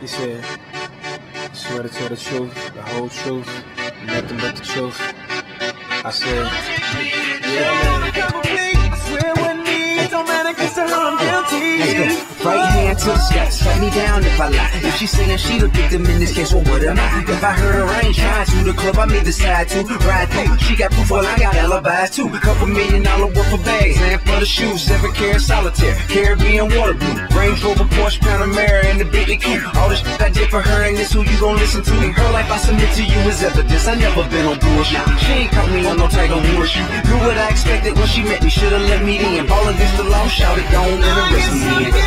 He said, swear to tell the truth, the whole truth, nothing but the truth. I said, yeah, let's go. Right hand to the sky, shut me down if I lie. If she's saying she look at them in this case, well, what am I? If I heard her, I ain't trying to. The club, I may decide to ride through. She got proof, well, I got alibis too. Couple $1 million worth of bags, and for the shoes, 7 karat solitaire, Caribbean water blue, Range Rover, Porsche, Panamera, and the Bentley coupe. All the shit I did for her, and this who you gon' listen to. In her life, I submit to you as evidence. I never been on bullshit. She ain't caught me on no type of bullshit. Knew what I expected when she met me. Should've let me in. Ball against the law, shouted, don't let her rest me in.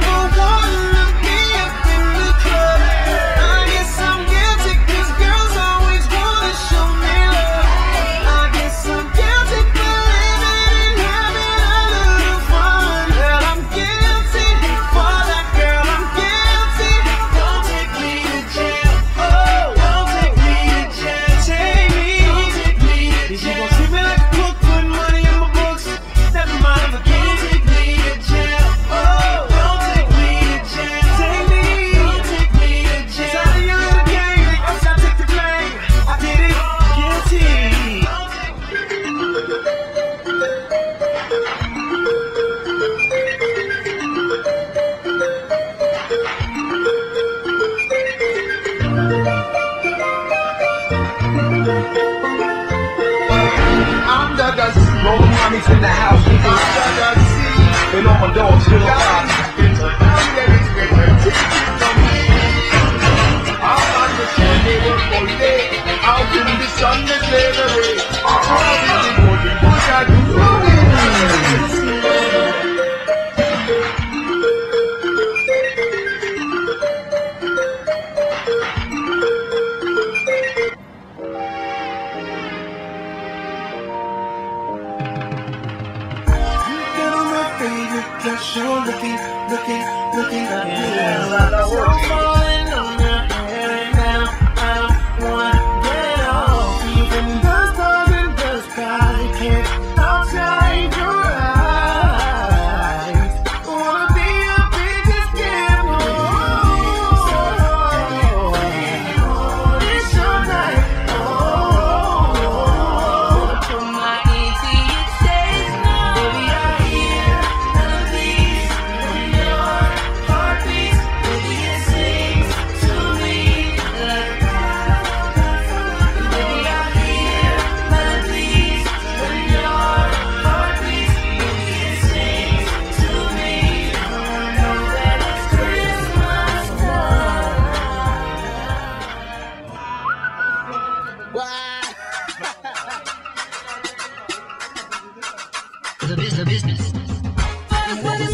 Mommy's in the house, and all my dogs still alive. I'm on the table for day, out in the sun, the slavery. What I do. You're looking at me. yeah. Falling on your head now. I don't want to get off. Even the stars in the sky can't outside your eyes. Wanna be your biggest gamble. It's your night. Put my ear to your chest now. Baby, I hear melodies from your heartbeats. Baby, it sings to me like baby, I hear melodies from your heartbeats. Baby, it sings to me. I know that it's Christmas time. The business.